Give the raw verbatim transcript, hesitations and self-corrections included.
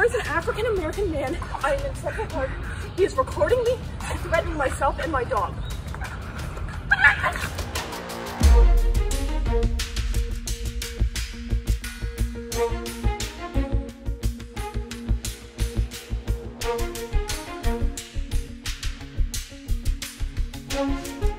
is an African American man. I am in Central Park. He is recording me and threatening myself and my dog. Thank you.